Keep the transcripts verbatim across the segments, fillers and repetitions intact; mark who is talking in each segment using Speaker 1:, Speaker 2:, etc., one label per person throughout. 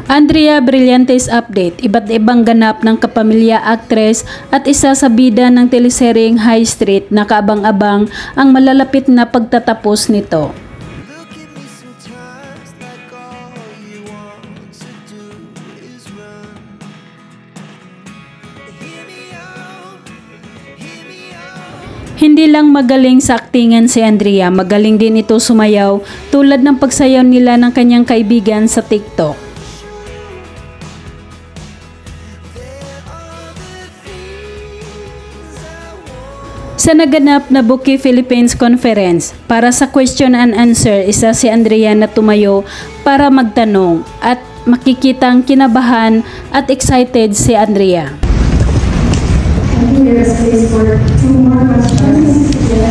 Speaker 1: Andrea Brillantes update, iba't ibang ganap ng kapamilya actress at isa sa bida ng teleseryeng High Street na kaabang-abang ang malalapit na pagtatapos nito. Hindi lang magaling sa aktingan si Andrea, magaling din ito sumayaw tulad ng pagsayaw nila ng kanyang kaibigan sa TikTok. Sa naganap na Bookie Philippines Conference, para sa question and answer, isa si Andrea na tumayo para magtanong at makikitang kinabahan at excited si Andrea.
Speaker 2: There is space for two more questions.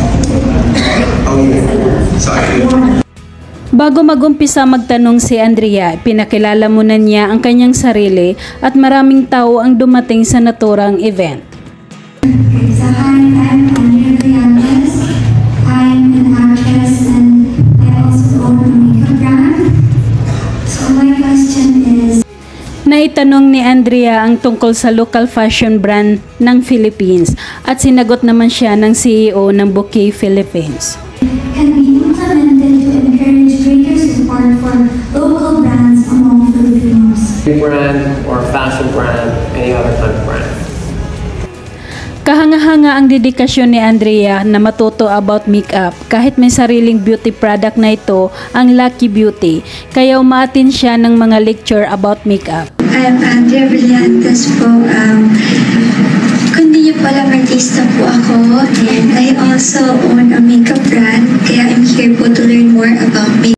Speaker 1: Bago magumpisa magtanong si Andrea, pinakilala muna niya ang kanyang sarili at maraming tao ang dumating sa naturang event.
Speaker 2: So, hi, I'm Andrea Brillantes. I'm an actress and I also own a makeup brand. So my question is,
Speaker 1: Naitanong ni Andrea ang tungkol sa local fashion brand ng Philippines at sinagot naman siya ng C E O ng Bookie Philippines.
Speaker 2: can be implemented to encourage greater support for local brands among Filipinos?
Speaker 3: Brand or fashion brand, any other kind of brand.
Speaker 1: Kahanga-hanga ang dedikasyon ni Andrea na matuto about makeup kahit may sariling beauty product na ito, ang Lucky Beauty, kaya umaatin siya ng mga lecture about makeup.
Speaker 4: I'm Andrea Brillantes po. Um, kundi niyo pala artista po ako, and I also own a makeup brand, kaya I'm here po to learn more about makeup.